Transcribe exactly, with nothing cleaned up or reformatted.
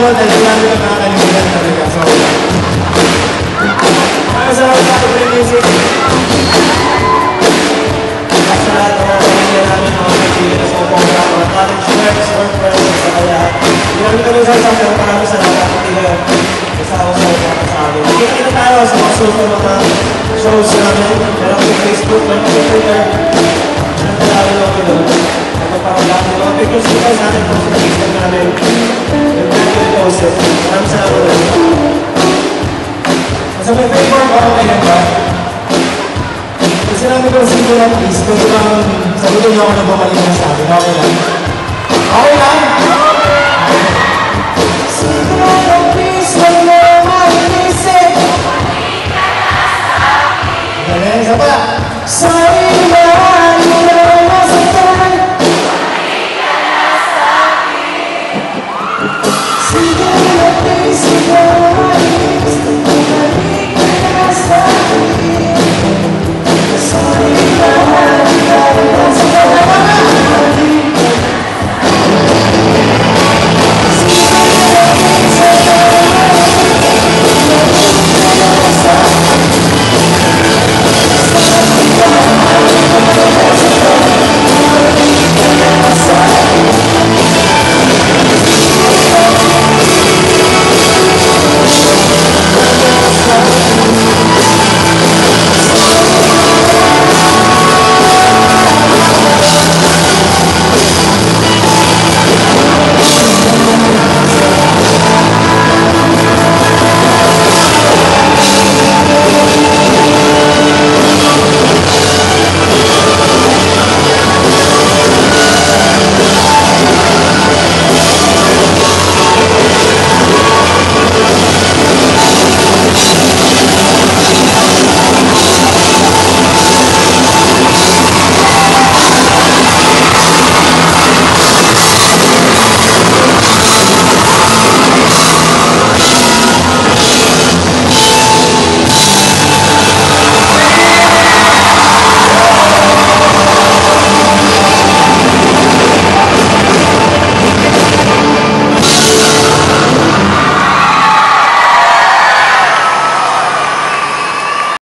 ano, dahil wala nyo na nakakalimutan talaga. So, maraming salamat sa Akin Music. At sa lahat ng mga pamilya namin, mga kaibigan na sa upang mga college friends, work friends, sa kaya. Hindi namin kami sasabi, maraming salamat. Hindi na kasama sa upang sa amin. Kita tayo sa mga shows ng mga shows namin. Meron sa Facebook, meron sa Twitter. Meron sa namin ako doon. Ito parang lahat ng mga pictures ko sa atin po sa Facebook namin. Yung mga post it. Maraming salamat doon. Sa may favor ko, okay lang ba? Kasi namin ko sa inyo lang, please. Kung lang sagutin niyo ako na bumalik na sa akin. Okay lang? Okay lang? Siguro ng please, huwag mo mainisip. Galing, isa pa. Sorry na, hindi na masaktan. Siguro ng please, huwag mo